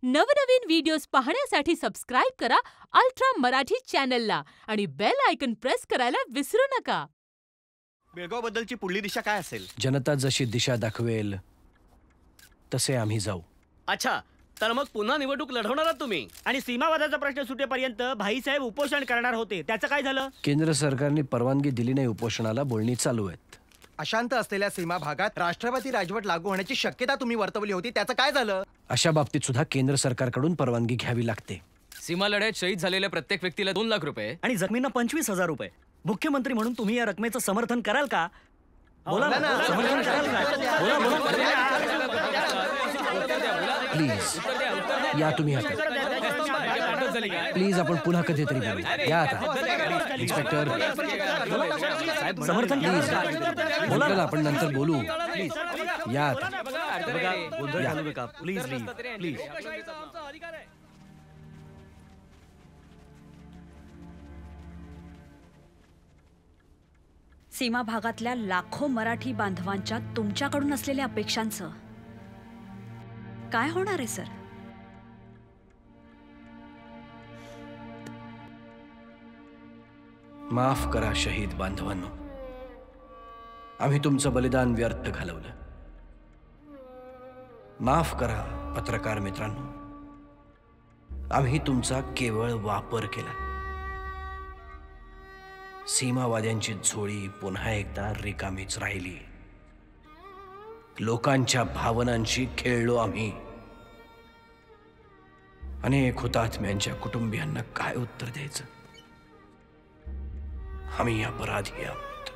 नवनवीन व्हिडिओज पाहण्यासाठी सबस्क्राईब करा अल्ट्रा मराठी चॅनलला आणि बेल आयकॉन प्रेस करायला विसरू नका. बेळगाव बद्दलची पुढली दिशा काय असेल? जनता जशी दिशा दाखवेल तसे आम्ही जाऊ. अच्छा, तर मग पुन्हा निवडणूक लढवणार आहात तुम्ही? आणि सीमावादाचा प्रश्न सुटेपर्यंत भाईसाहेब उपोषण करणार होते, त्याचं काय झालं? केंद्र सरकारने परवानगी दिली नाही उपोषणाला. बोलणी चालू आहेत. अशांत असलेल्या सीमा भागात राष्ट्रपती राजवट लागू होण्याची शक्यता तुम्ही वर्तवली होती, त्याचं काय झालं? अशा बाबतीत सुद्धा केंद्र सरकारकडून परवानगी घ्यावी लागते. सीमा लढ्यात शहीद झालेल्या प्रत्येक व्यक्तीला 2 लाख रुपये आणि जखमींना 25,000 रुपये. मुख्यमंत्री म्हणून तुम्ही या रकमेचं समर्थन कराल का? बोला ना, समर्थन कराल का? प्लीज या तुम्ही आता. प्लीज आपण पुन्हा कधीतरी बोलू. या आता. इन्स्पेक्टर समर्थन प्लीज बोला ना, आपण नंतर बोलू. या आता. गोंधळ घालू नका. Please please. सीमा भागातल्या लाखो मराठी बांधवांच्या तुमच्याकडून असलेल्या अपेक्षांचं काय होणार आहे सर? माफ करा शहीद बांधवांनो, आम्ही तुमचं बलिदान व्यर्थ घालवलं. माफ करा पत्रकार मित्रांनो, आम्ही तुमचा केवळ वापर केला. सीमावाद्यांची झोळी पुन्हा एकदा रिकामीच राहिली. लोकांच्या भावनांशी खेळलो आम्ही. अनेक हुतात्म्यांच्या कुटुंबियांना काय उत्तर द्यायचं? आम्ही अपराधी आहोत.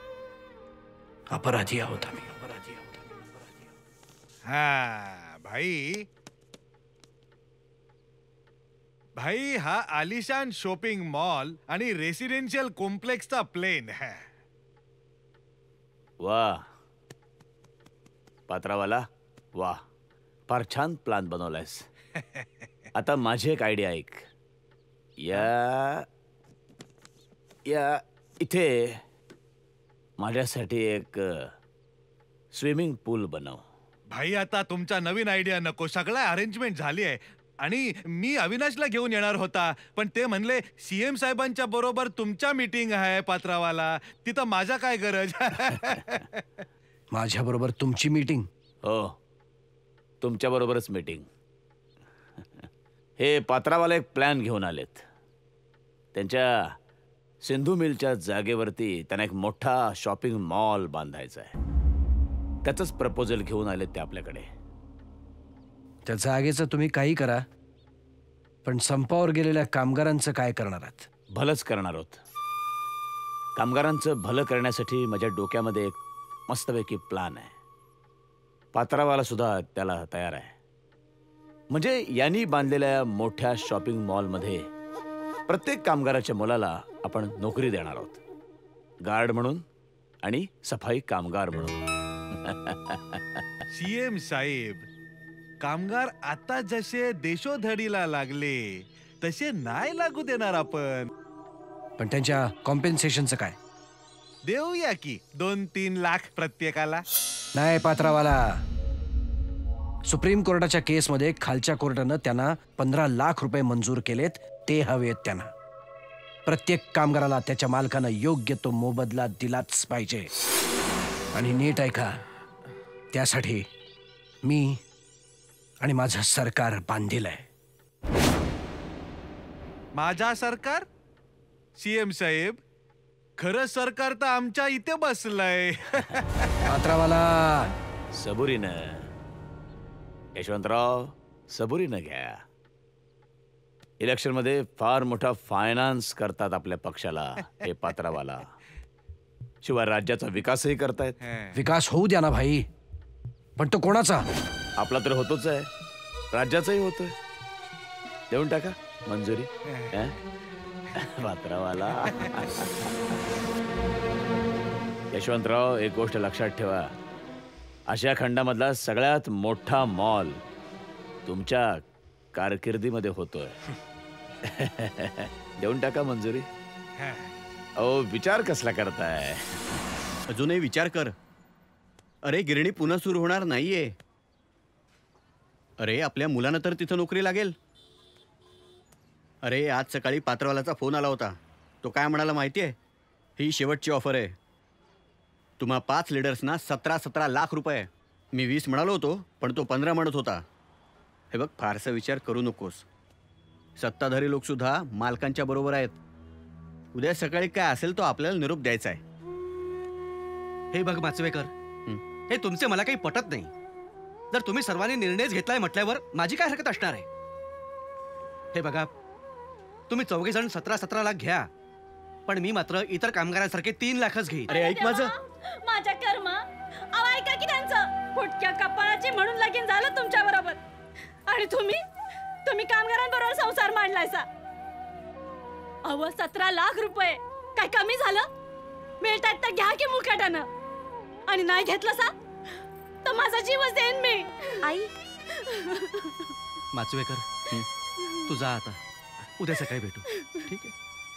अपराधी आहोत आम्ही. अपराधी आहोत. हा भाई हा आलिशान शॉपिंग मॉल आणि रेसिडेन्शियल कॉम्प्लेक्सचा प्लेन है. वा पात्रावाला, वा फार छान प्लान बनवलायस. आता माझी एक आयडिया ऐक. या इथे माझ्यासाठी एक स्विमिंग पूल बनव. भाई आता तुमच्या नवीन आयडिया नको, सगळं अरेंजमेंट झाली आहे. आणि मी अविनाशला घेऊन येणार होता, पण ते म्हणले सीएम साहेबांच्या बरोबर तुमच्या मीटिंग आहे पात्रावाला, तिथं माझा काय गरज. माझ्या बरोबर तुमची मीटिंग? हो, तुमच्या बरोबरच मीटिंग. हे पात्रावाला एक प्लॅन घेऊन आलेत. त्यांच्या सिंधू मिलच्या जागेवरती त्यांना एक मोठा शॉपिंग मॉल बांधायचा आहे. त्याचंच प्रपोजल घेऊन आलेत ते आपल्याकडे. त्या जागेचं तुम्ही काही करा, पण संपावर गेलेल्या कामगारांचं काय करणार आहात? भलंच करणार आहोत. कामगारांचं भलं करण्यासाठी माझ्या डोक्यामध्ये एक मस्तपैकी प्लान आहे. पात्रावाला सुद्धा त्याला तयार आहे. म्हणजे यांनी बांधलेल्या मोठ्या शॉपिंग मॉलमध्ये प्रत्येक कामगाराच्या मुलाला आपण नोकरी देणार आहोत. गार्ड म्हणून आणि सफाई कामगार म्हणून. सीएम साहेब, कामगार आता जसे देशोधडीला लागले तसे नाही लागू देणार आपण. पण त्यांच्या कॉम्पेन्सेशनचं काय? देऊया की 2-3 लाख प्रत्येकाला. नाही पात्रावाला, सुप्रीम कोर्टाच्या केसमध्ये खालच्या कोर्टानं त्यांना 15 लाख रुपये मंजूर केलेत. ते हवेत त्यांना. प्रत्येक कामगाराला त्याच्या मालकानं योग्य तो मोबदला दिलाच पाहिजे. आणि नीट ऐका, त्यासाठी मी आणि माझं सरकार बांधील आहे. माझा सरकार? सीएम साहेब, खरं सरकार तर आमच्या इथे बसलंय. पात्रावाला सबुरीनं, यशवंतराव सबुरीनं घ्या. इलेक्शनमध्ये फार मोठा फायनान्स करतात आपल्या पक्षाला हे पात्रावाला. शिवाय राज्याचा विकासही करतायत. विकास होऊ द्या ना भाई, पण तो कोणाचा? आपला तर होतोच आहे, राज्याचाही होतोय. देऊन टाका मंजुरी पात्रावाला. यशवंतराव, एक गोष्ट लक्षात ठेवा, आशिया खंडामधला सगळ्यात मोठा मॉल तुमच्या कारकिर्दीमध्ये होतोय. देऊन टाका मंजुरी. अहो, विचार कसला करताय? अजूनही विचार कर. अरे गिरणी पुन्हा सुरू होणार नाहीये. अरे आपल्या मुलांना तर तिथं नोकरी लागेल. अरे आज सकाळी पात्रवाल्याचा फोन आला होता. तो काय म्हणाला माहिती आहे? ही शेवटची ऑफर आहे. तुम्हा 5 लीडर्सना 17 लाख रुपये. मी 20 म्हणालो होतो, पण तो 15 म्हणत होता. हे बघ, फारसा विचार करू नकोस. सत्ताधारी लोकसुद्धा मालकांच्या बरोबर आहेत. उद्या सकाळी काय असेल तो आपल्याला निरोप द्यायचा आहे. हे बघ माचवेकर, हे तुमचे मला काही पटत नाही. जर तुम्ही सर्वांनी निर्णयच घेतलाय म्हटल्यावर माझी काय हरकत असणार आहे? हे बघा, तुम्ही 4 जण 17 लाख घ्या, पण मी मात्र इतर कामगारांसारखे 3 लाखच घेईन. अरे ऐक माझं. माझ्या कर्मा, अहो ऐका की त्यांचं. फुटक्या कपाळाची म्हणून लगीन झालं तुमच्या बरोबर, आणि तुम्ही कामगारांबरोबर संसार मांडलायसा. अहो 17 लाख रुपये काय कमी झालं? मिळतात तर घ्या की मुकाट्यानं, आणि नाही घेतलं सा तर माझा जीवच देईन मी. आई, माचवेकर, तू जा आता. उद्या सकाळी भेटू, ठीक आहे?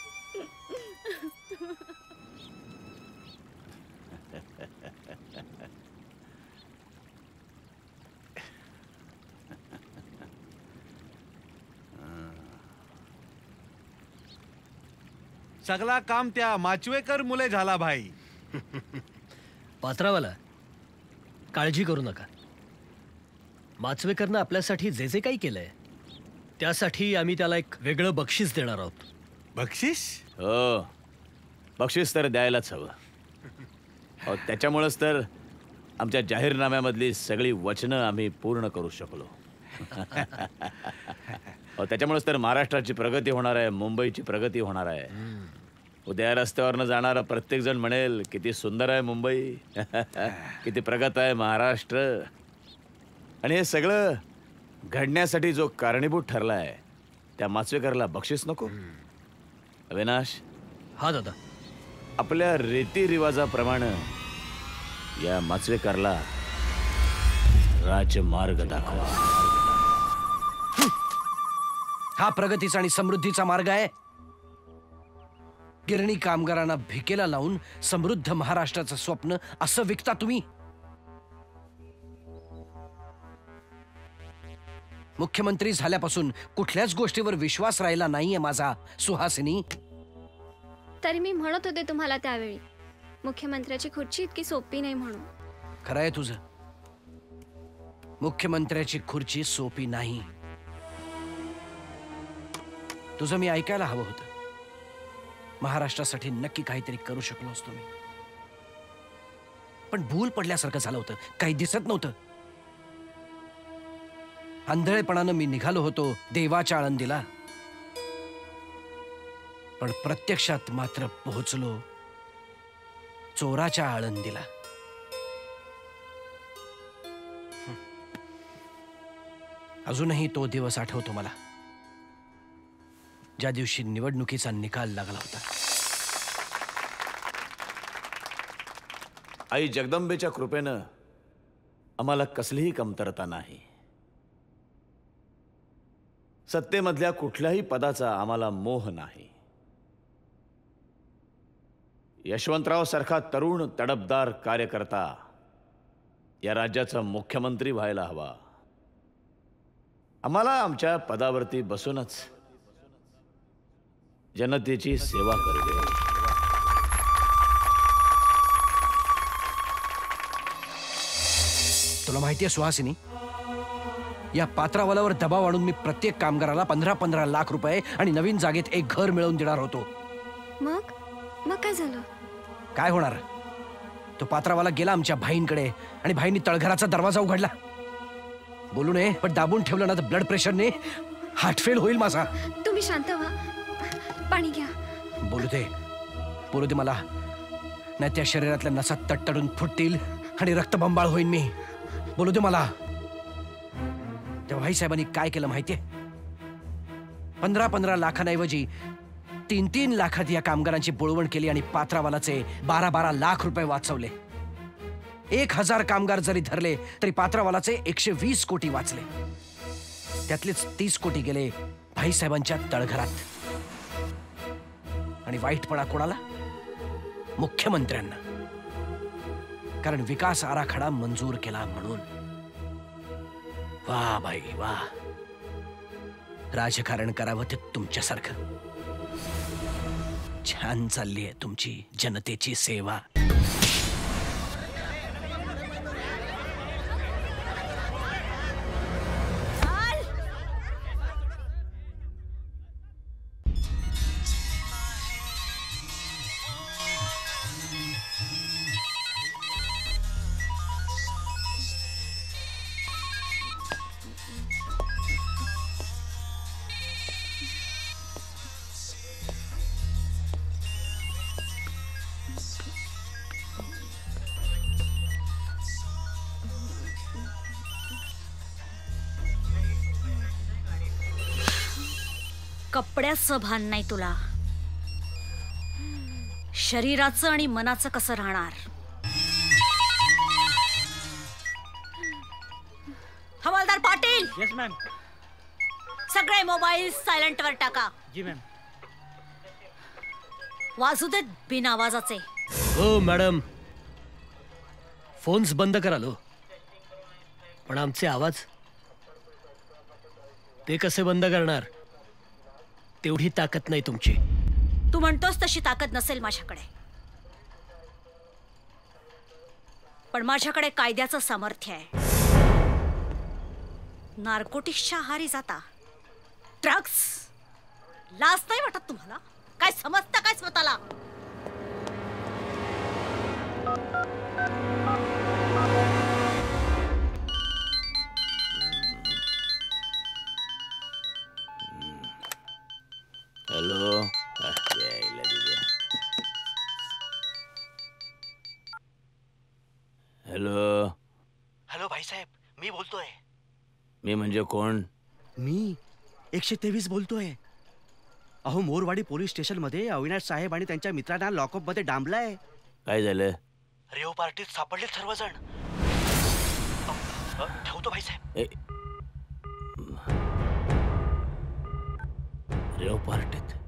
सगळा काम त्या माचवेकर मुले झाला भाई. पात्रावाला, काळजी करू नका. माचवेकरनं आपल्यासाठी जे जे काही केलंय त्यासाठी आम्ही त्याला एक वेगळं बक्षीस देणार आहोत. बक्षीस? हो, बक्षीस तर द्यायलाच हवं. अहो, त्याच्यामुळेच तर आमच्या जाहीरनाम्यामधली सगळी वचनं आम्ही पूर्ण करू शकलो. अहो, त्याच्यामुळेच तर महाराष्ट्राची प्रगती होणार आहे, मुंबईची प्रगती होणार आहे. उद्या रस्त्यावरनं जाणारा प्रत्येक जण म्हणेल किती सुंदर आहे मुंबई, किती प्रगत आहे महाराष्ट्र. आणि हे सगळं घडण्यासाठी जो कारणीभूत ठरला आहे त्या माचवेकरला बक्षीस नको? अविनाश. हा दादा. आपल्या रीतिरिवाजाप्रमाणे या माचवेकरला राजमार्ग दाखवा. हा प्रगतीचा आणि समृद्धीचा मार्ग आहे. गिरणी कामगारांना भिकेला लावून समृद्ध महाराष्ट्राचं स्वप्न असं विकता तुम्ही? मुख्यमंत्री झाल्यापासून कुठल्याच गोष्टीवर विश्वास राहिला नाहीये माझा, सुहासिनी. तरी मी म्हणत होते तुम्हाला त्यावेळी, मुख्यमंत्र्याची खुर्ची इतकी सोपी नाही म्हणून. खरं आहे तुझं. मुख्यमंत्र्याची खुर्ची सोपी नाही. तुझं मी ऐकायला हवं होतं. महाराष्ट्रासाठी नक्की काहीतरी करू शकलो असतो मी, पण भूल पडल्यासारखं झालं होतं. काही दिसत नव्हतं. आंधळेपणानं मी निघालो होतो देवाच्या आळंदीला, पण प्रत्यक्षात मात्र पोहोचलो चोराच्या आळंदीला. अजूनही तो दिवस आठवतो मला, ज्या दिवशी निवडणुकीचा निकाल लागला होता. आई जगदंबेच्या कृपेनं आम्हाला कसलीही कमतरता नाही. सत्तेमधल्या कुठल्याही पदाचा आम्हाला मोह नाही. यशवंतराव सारखा तरुण तडफदार कार्यकर्ता या राज्याचा मुख्यमंत्री व्हायला हवा. आम्हाला आमच्या पदावरती बसूनच जनतेची सेवा करू दे. तुला माहितीये सुहासिनी, या पात्रावालावर दबाव आणून मी प्रत्येक कामगाराला 15-15 लाख रुपये आणि नवीन जागेत एक घर मिळवून देणार होतो. मग काय झालं? काय होणार? तो पात्रावाला गेला आमच्या भाईंकडे आणि भाईंनी तळघराचा दरवाजा उघडला. बोलू नये, पण दाबून ठेवलं ना तर ब्लड प्रेशरने हार्ट फेल होईल माझा. तुम्ही शांत व्हा, पाणी घ्या. बोलू दे मला, नाही त्या शरीरातल्या नसा तडतडून फुटतील आणि रक्तबंबाळ होईन मी. बोलू दे मला. त्या भाईसाहेबांनी काय केलं माहितीये? 15-15 लाखांऐवजी 3-3 लाखात या कामगारांची बोळवण केली आणि पात्रावालाचे 12-12 लाख रुपये वाचवले. 1000 कामगार जरी धरले तरी पात्रावालाचे 120 कोटी वाचले. त्यातलेच 30 कोटी गेले भाईसाहेबांच्या तळघरात. आणि वाईटपणा कोणाला? मुख्यमंत्र्यांना. कारण विकास आराखडा मंजूर केला म्हणून. वा बाई वा. राजकारण करावं ते तुमच्यासारखं. छान चालली आहे तुमची जनतेची सेवा. कपड्याचं भान नाही तुला. शरीराचं आणि मनाचं कसं राहणार. हवालदार पाटील. Yes ma'am. सगळे मोबाईल सायलेंट वर टाका. जी मॅम. वाजू देत बिन आवाजाचे. हो मॅडम. फोन्स बंद करा लो. पण आमचे आवाज ते कसे बंद करणार. तेवढी ताकद नाही तुमची. तू म्हणतोस तशी ताकद नसेल माझ्याकडे, पण माझ्याकडे कायद्याचं सामर्थ्य आहे. नार्कोटिक्सच्या आहारी जाता. ड्रग्स. लाज नाही वाटत तुम्हाला. काय समजता काय स्वतःला. हॅलो. हॅलो. हॅलो भाईसाहेब, मी बोलतोय. मी म्हणजे कोण? मी 123 बोलतोय. अहो, मोरवाडी पोलीस स्टेशन मध्ये अविनाश साहेब आणि त्यांच्या मित्रांना लॉकअप मध्ये डांबलाय. काय झालं? रेव पार्टीत सापडले सर्वजण. ठेवतो भाईसाहेब. रेव पार्टीत